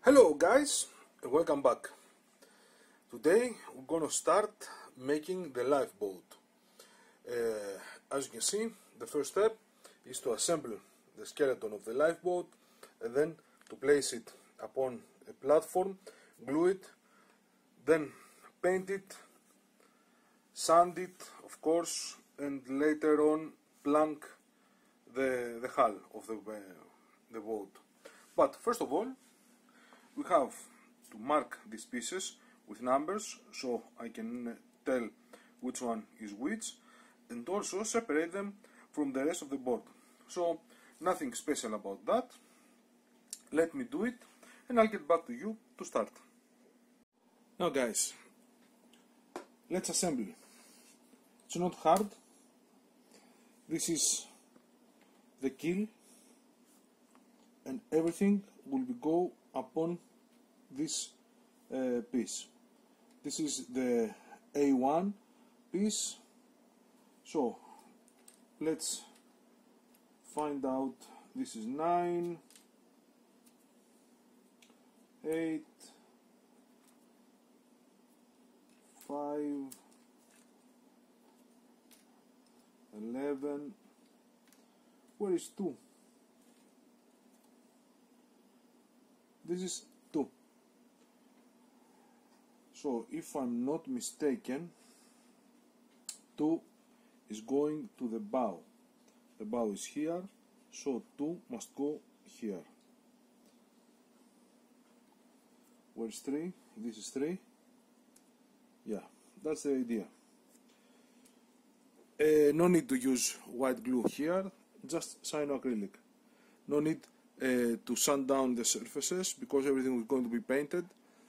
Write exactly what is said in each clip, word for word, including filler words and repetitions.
Hello guys, and welcome back. Today we're gonna start making the lifeboat. Uh, as you can see, the first step is to assemble the skeleton of the lifeboat and then to place it upon a platform, glue it, then paint it, sand it of course, and later on plank the, the hull of the, uh, the boat. But first of all, we have to mark these pieces with numbers so I can tell which one is which, and also separate them from the rest of the board. So nothing special about that. Let me do it and I'll get back to you to start. Now guys, let's assemble. It's not hard. This is the keel and everything will be go upon this uh, piece. This is the A one piece. So let's find out. This is nine, eight, five, eleven. Where is two? This is two. So if I'm not mistaken, two is going to the bow. The bow is here, so two must go here. Where's three? This is three. Yeah, that's the idea. Uh, no need to use white glue here, just cyanoacrylic. No need Uh, to sand down the surfaces because everything is going to be painted.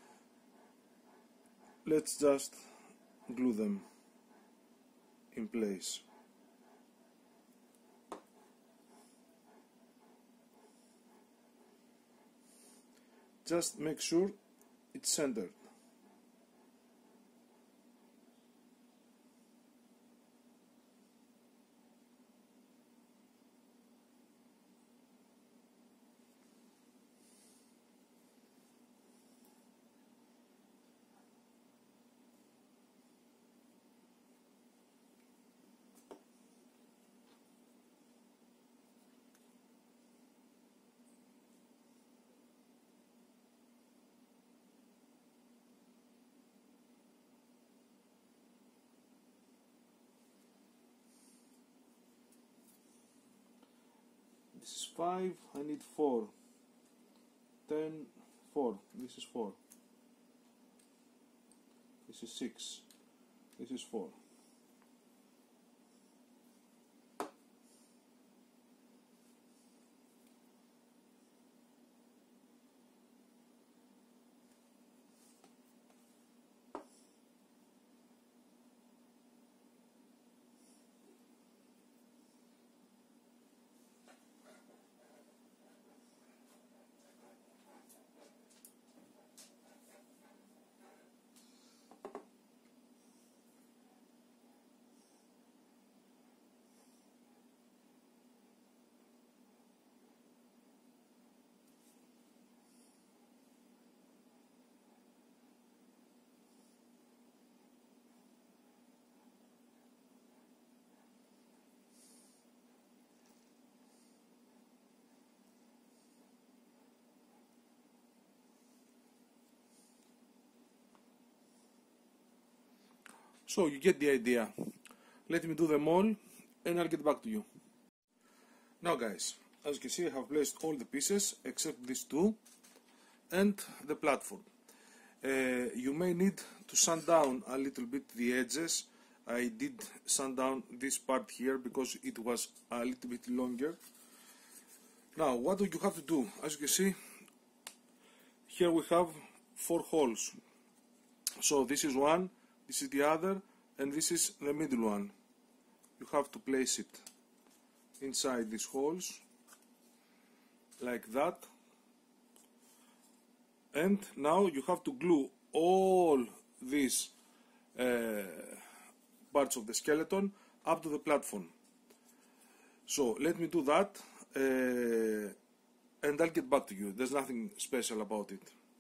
Let's just glue them in place. Just make sure it's centered. This is five, I need four. Ten, four. This is four. This is six. This is four. So you get the idea. Let me do them all and I'll get back to you. Now guys, as you can see, I have placed all the pieces except these two and the platform. Uh, you may need to sand down a little bit the edges. I did sand down this part here because it was a little bit longer. Now what do you have to do? As you can see, here we have four holes. So this is one, this is the other, and this is the middle one. You have to place it inside these holes like that, and now you have to glue all these uh, parts of the skeleton up to the platform. So let me do that uh, and I'll get back to you. There's nothing special about it.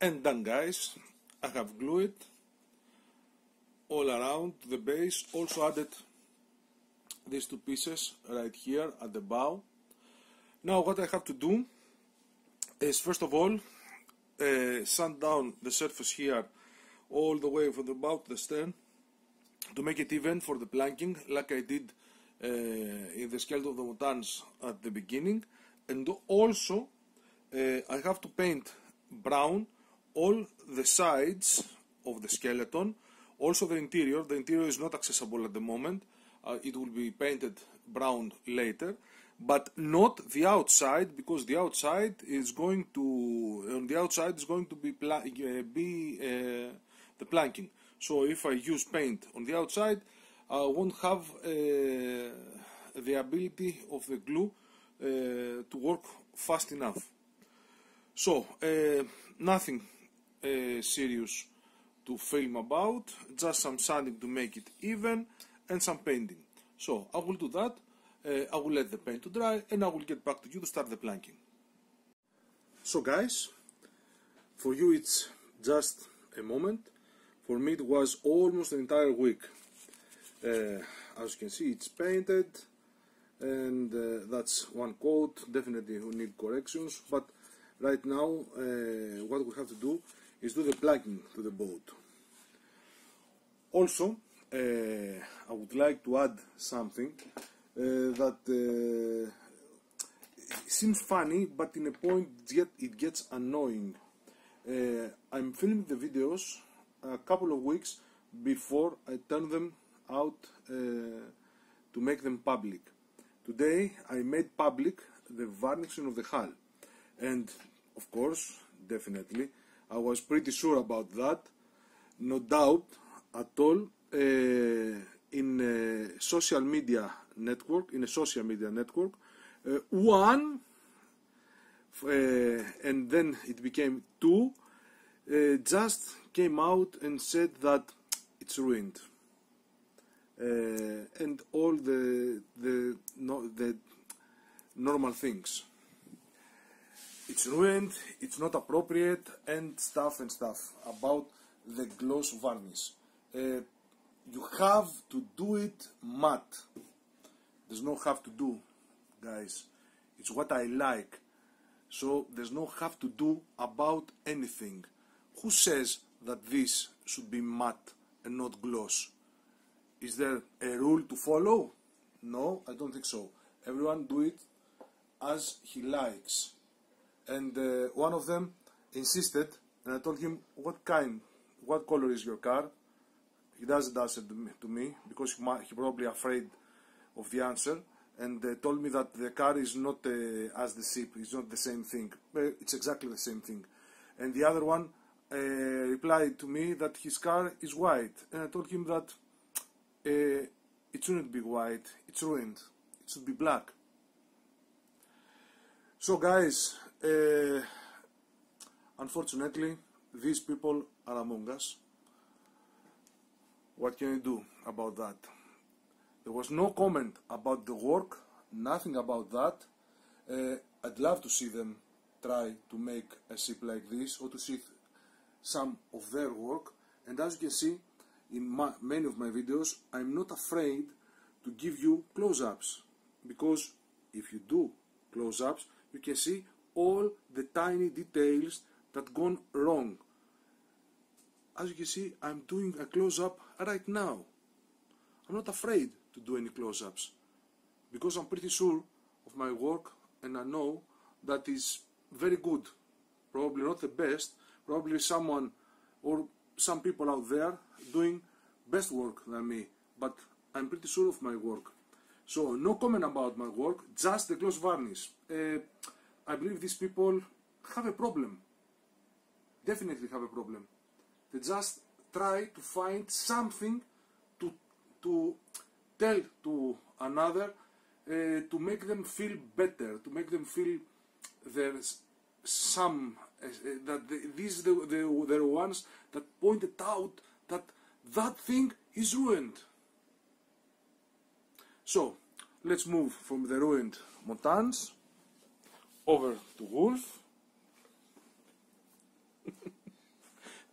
And done, guys. I have glued it all around the base. Also added these two pieces right here at the bow. Now what I have to do is, first of all, uh, sand down the surface here all the way from the bow to the stern to make it even for the planking, like I did uh, in the skeleton of the Montans at the beginning. And also uh, I have to paint brown all the sides of the skeleton, also the interior. The interior is not accessible at the moment. Uh, it will be painted brown later, but not the outside, because the outside is going to on the outside is going to be pla uh, be uh, the planking. So if I use paint on the outside, I won't have uh, the ability of the glue uh, to work fast enough. So uh, nothing uh, serious to film about, just some sanding to make it even and some painting. So I will do that. uh, I will let the paint to dry and I will get back to you to start the planking. So guys, for you it's just a moment. For me it was almost an entire week. Uh, as you can see, it's painted, and uh, that's one coat. Definitely we need corrections, but right now uh, what we have to do is do the planking to the boat. Also, uh, I would like to add something uh, that uh, seems funny, but in a point it gets annoying. Uh, I'm filming the videos a couple of weeks before I turn them out uh, to make them public. Today I made public the varnishing of the hull, and of course, definitely, I was pretty sure about that, no doubt at all. Uh, in a social media network, in a social media network, uh, one, uh, and then it became two, uh, just came out and said that it's ruined, uh, and all the the no, the normal things. It's ruined, it's not appropriate, and stuff and stuff about the gloss varnish. Uh, you have to do it matte. There's no have to do, guys. It's what I like. So there's no have to do about anything. Who says that this should be matte and not gloss? Is there a rule to follow? No, I don't think so. Everyone do it as he likes. And uh, one of them insisted, and I told him, what kind, what color is your car? He doesn't answer to me, to me because he, might, he probably afraid of the answer, and uh, told me that the car is not uh, as the ship, it's not the same thing. But it's exactly the same thing. And the other one uh, replied to me that his car is white, and I told him that uh, it shouldn't be white, it's ruined, it should be black. So guys, uh, unfortunately, these people are among us. What can you do about that? There was no comment about the work, nothing about that. Uh, I'd love to see them try to make a ship like this, or to see some of their work. And as you can see in my, many of my videos, I'm not afraid to give you close-ups, because if you do close-ups, you can see all the tiny details that gone wrong. As you can see, I'm doing a close-up right now. I'm not afraid to do any close-ups, because I'm pretty sure of my work, and I know that is very good. Probably not the best, probably someone or some people out there doing best work than me, but I'm pretty sure of my work. So no comment about my work, just the gloss varnish. Uh, I believe these people have a problem. Definitely have a problem. They just try to find something to to tell to another, uh, to make them feel better, to make them feel there's some uh, that the, these the, the the ones that pointed out that that thing is ruined. So let's move from the ruined Montans over to Wolf.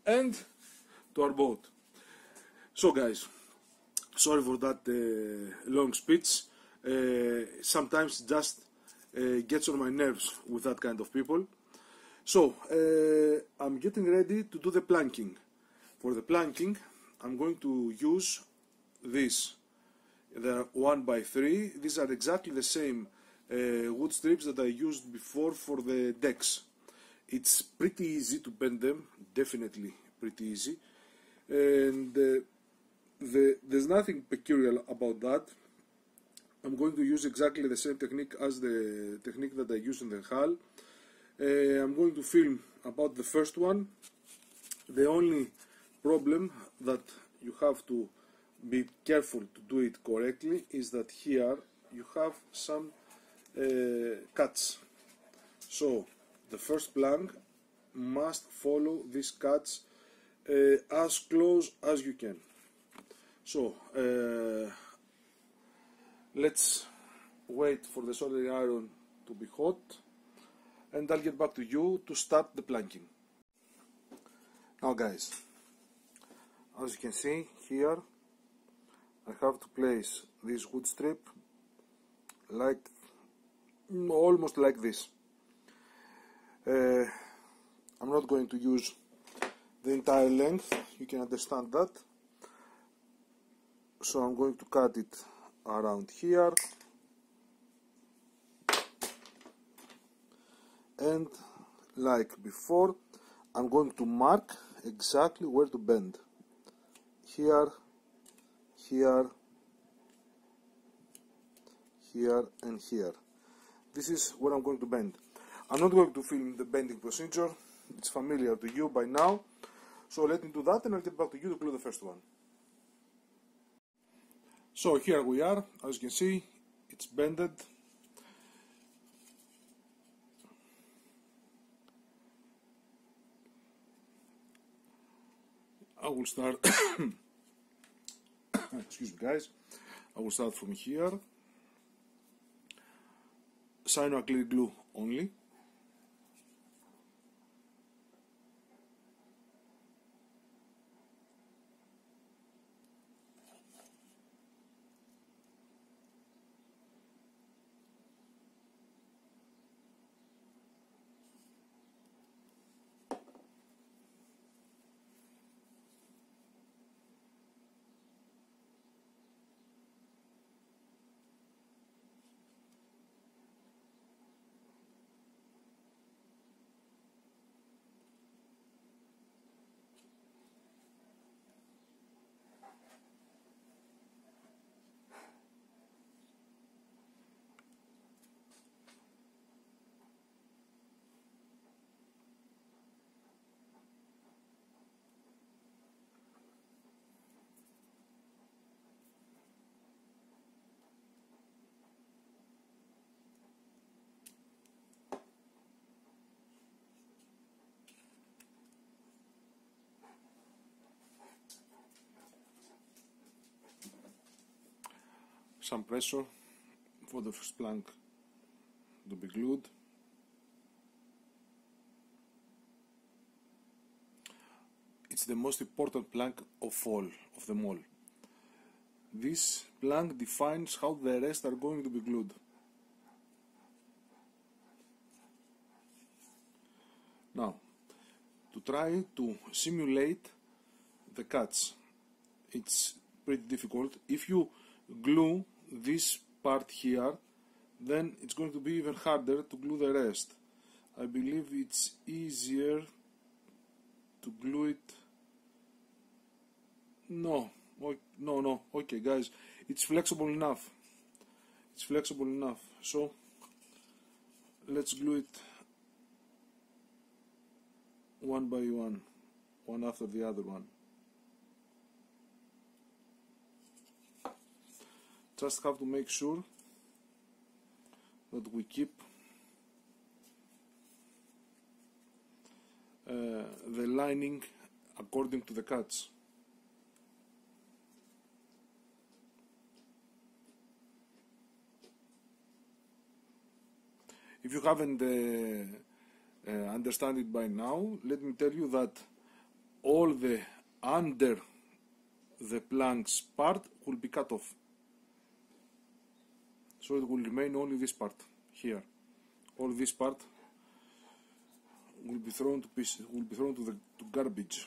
and to our boat. So guys, sorry for that uh, long speech. Uh, sometimes just uh, gets on my nerves with that kind of people. So uh, I'm getting ready to do the planking. For the planking, I'm going to use this. They're one by three. These are exactly the same uh, wood strips that I used before for the decks. It's pretty easy to bend them, definitely pretty easy, and uh, the, there's nothing peculiar about that. I'm going to use exactly the same technique as the technique that I used in the hull. Uh, I'm going to film about the first one. The only problem that you have to be careful to do it correctly is that here you have some uh, cuts. So the first plank must follow these cuts uh, as close as you can. So uh, let's wait for the soldering iron to be hot, and I'll get back to you to start the planking. Now guys, as you can see here, I have to place this wood strip like almost like this. Uh, I'm not going to use the entire length, you can understand that. So I'm going to cut it around here, and like before, I'm going to mark exactly where to bend. Here, here, here, and here. This is where I'm going to bend. I'm not going to film the bending procedure, it's familiar to you by now, so let me do that and I'll get back to you to glue the first one. So here we are, as you can see, it's bended. I will start, excuse me guys, I will start from here, cyanoacrylic glue only. Some pressure for the first plank to be glued. It's the most important plank of all, of them all. This plank defines how the rest are going to be glued. Now, to try to simulate the cuts, it's pretty difficult. If you glue this part here, then it's going to be even harder to glue the rest. I believe it's easier to glue it. No, no, no, okay guys, it's flexible enough. It's flexible enough, so let's glue it one by one, one after the other one. Just have to make sure that we keep uh, the lining according to the cuts. If you haven't uh, uh, understand it by now, let me tell you that all the under the planks part will be cut off. So it will remain only this part here. All this part will be thrown to pieces, will be thrown to the to garbage.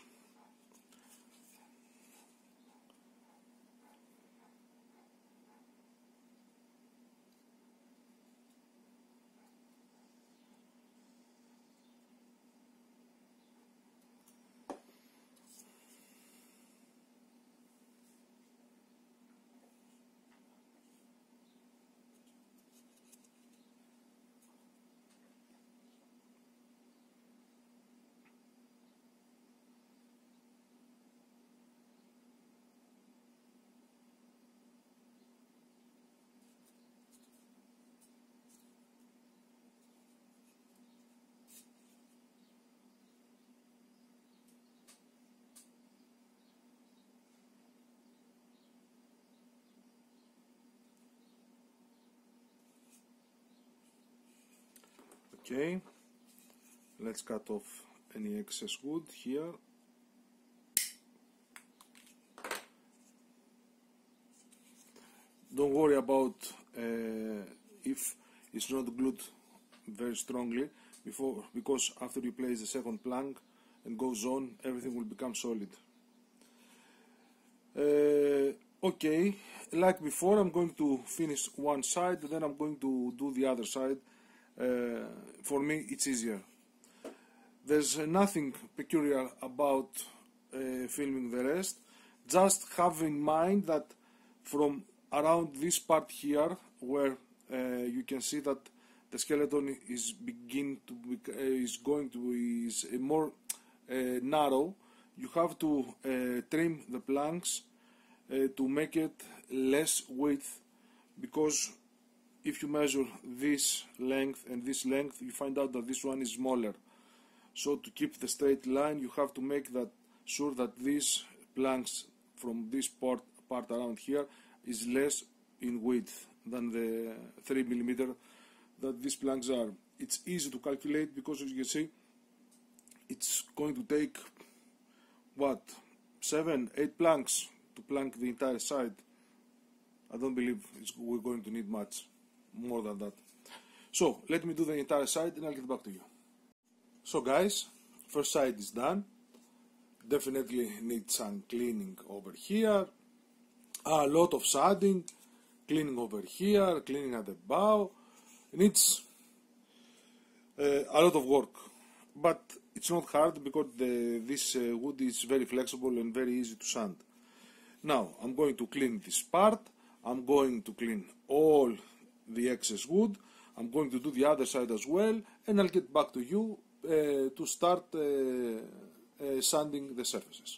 Okay, let's cut off any excess wood here. Don't worry about uh, if it's not glued very strongly before, because after you place the second plank and goes on, everything will become solid. Uh, okay, like before, I'm going to finish one side, then I'm going to do the other side. Uh, for me it's easier. There's uh, nothing peculiar about uh, filming the rest. Just have in mind that from around this part here, where uh, you can see that the skeleton is begin to be, uh, is going to be is more uh, narrow, you have to uh, trim the planks uh, to make it less width, because if you measure this length and this length, you find out that this one is smaller. So to keep the straight line, you have to make that sure that these planks from this part, part around here is less in width than the three millimeter that these planks are. It's easy to calculate because, as you can see, it's going to take what, seven, eight planks to plank the entire side. I don't believe it's, we're going to need much more than that. So let me do the entire side and I'll get back to you. So guys, first side is done. Definitely needs some cleaning over here, a lot of sanding, cleaning over here, cleaning at the bow. It needs uh, a lot of work, but it's not hard because the, this uh, wood is very flexible and very easy to sand. Now I'm going to clean this part. I'm going to clean all the excess wood. I'm going to do the other side as well, and I'll get back to you uh, to start uh, uh, sanding the surfaces.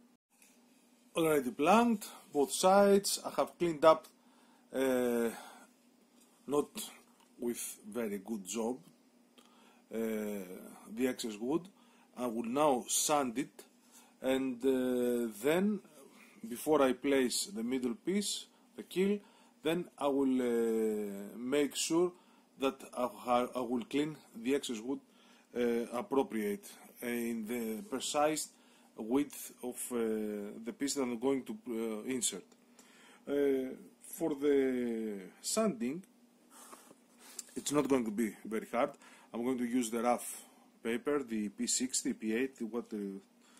Already planked both sides. I have cleaned up, uh, not with very good job, uh, the excess wood. I will now sand it, and uh, then before I place the middle piece, the keel, then I will uh, make sure that I, I will clean the excess wood uh, appropriate uh, in the precise width of uh, the piece that I'm going to uh, insert. Uh, for the sanding, it's not going to be very hard. I'm going to use the rough paper, the P sixty, P eighty, what the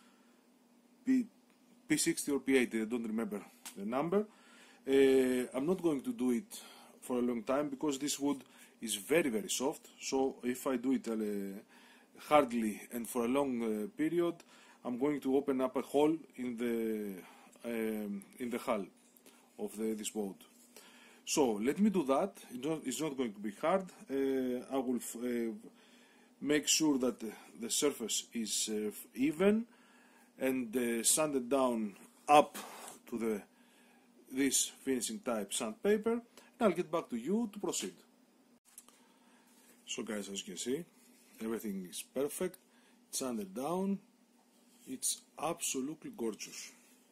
P, P sixty or P eighty, I don't remember the number. Uh, I'm not going to do it for a long time because this wood is very very soft, so if I do it uh, hardly and for a long uh, period, I'm going to open up a hole in the um, in the hull of the, this boat. So let me do that. It's not, it's not going to be hard. Uh, I will f uh, make sure that the, the surface is uh, even and uh, sand it down up to the this finishing type sandpaper, and I'll get back to you to proceed. So guys, as you can see, everything is perfect. It's sanded down. It's absolutely gorgeous.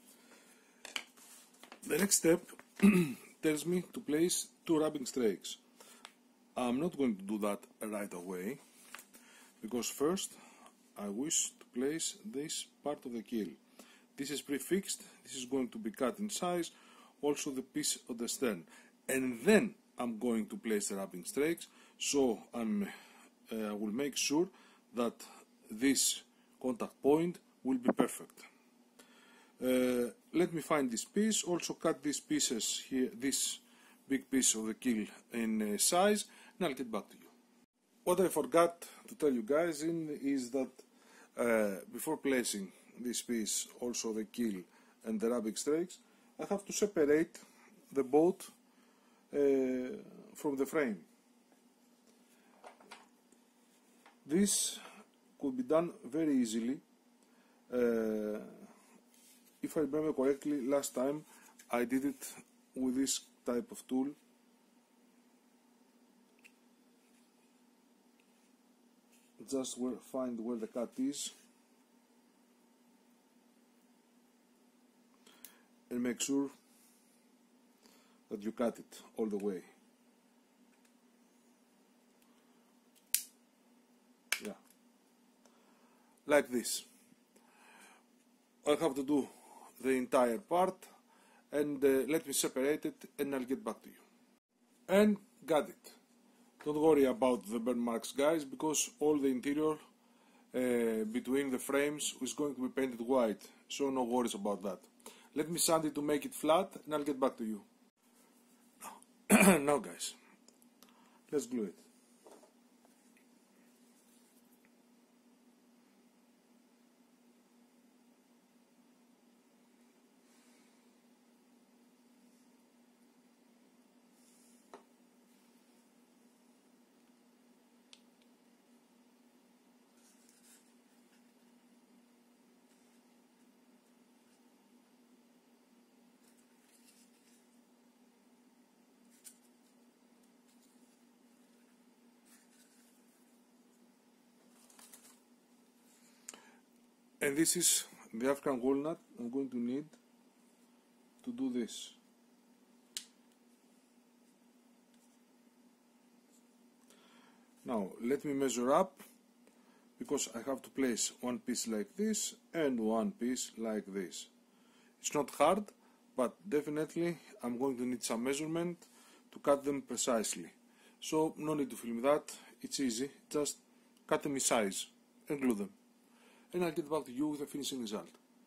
The next step tells me to place two rubbing strakes. I'm not going to do that right away, because first I wish to place this part of the keel. This is prefixed, this is going to be cut in size, also the piece of the stern. And then I'm going to place the wrapping strakes, so I'm, uh, I will make sure that this contact point will be perfect. Uh, let me find this piece, also cut these pieces here, this big piece of the keel in uh, size, and I'll get back to you. What I forgot to tell you guys in is that uh, before placing this piece, also the keel and the wrapping strakes, I have to separate the boat uh, from the frame. This could be done very easily. Uh, if I remember correctly, last time I did it with this type of tool. Just where, find where the cut is and make sure that you cut it all the way. Yeah, like this. I have to do the entire part, and uh, let me separate it and I'll get back to you. And got it. Don't worry about the burn marks, guys, because all the interior uh, between the frames is going to be painted white, so no worries about that. Let me sand it to make it flat and I'll get back to you. Now guys, let's glue it. And this is the African walnut I'm going to need to do this. Now let me measure up, because I have to place one piece like this and one piece like this. It's not hard, but definitely I'm going to need some measurement to cut them precisely. So no need to film that, it's easy, just cut them in size and glue them. And I'll get back to you with the finishing result.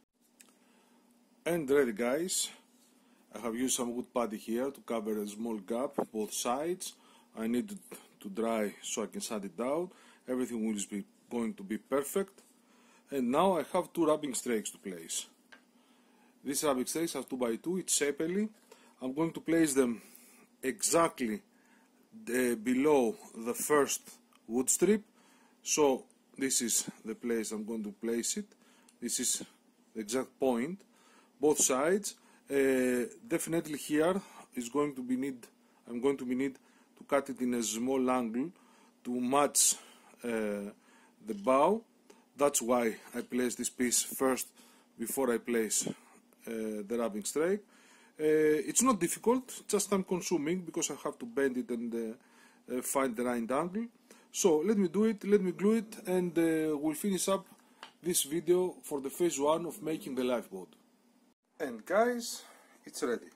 And ready guys, I have used some wood putty here to cover a small gap both sides. I need to, to dry so I can sand it down. Everything will be going to be perfect. And now I have two wrapping strakes to place. These wrapping strakes are two by two, it's shapely. I'm going to place them exactly uh, below the first wood strip. So this is the place I'm going to place it. This is the exact point. Both sides. Uh, definitely here is going to be need. I'm going to be need to cut it in a small angle to match uh, the bow. That's why I place this piece first before I place uh, the wrapping strake. Uh, it's not difficult, just time consuming because I have to bend it and uh, uh, find the right angle. So let me do it, let me glue it, and uh, we'll finish up this video for the phase one of making the lifeboat. And guys, it's ready.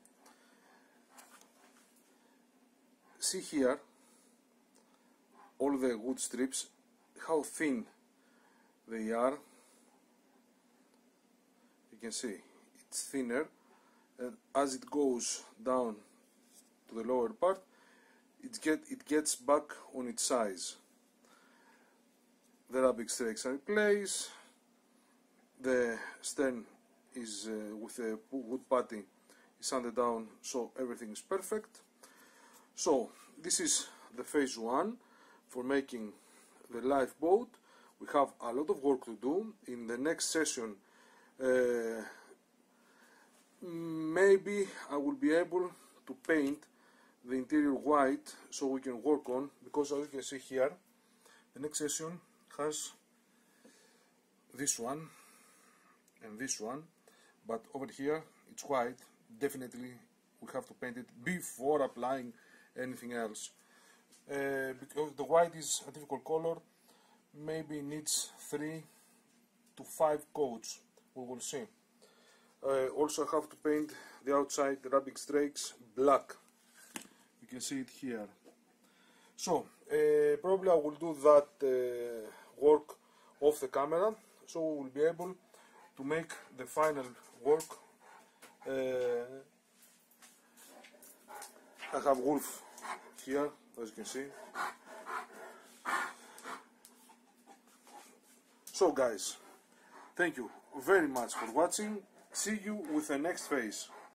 See here all the wood strips, how thin they are. You can see it's thinner, and as it goes down to the lower part, It, get, it gets back on its size. The wrapping strakes are in place, the stern is uh, with a wood putty is sanded down, so everything is perfect. So this is the phase one for making the lifeboat. We have a lot of work to do. In the next session uh, maybe I will be able to paint the interior white so we can work on, because as you can see here, the next session has this one and this one, but over here it's white. Definitely we have to paint it before applying anything else, uh, because the white is a difficult color. maybe needs three to five coats. We will see. Uh, also I have to paint the outside the Rubik strakes black. You can see it here. So uh, probably I will do that uh, work off the camera, so we will be able to make the final work. uh, I have wolf here, as you can see. So guys, thank you very much for watching. See you with the next phase.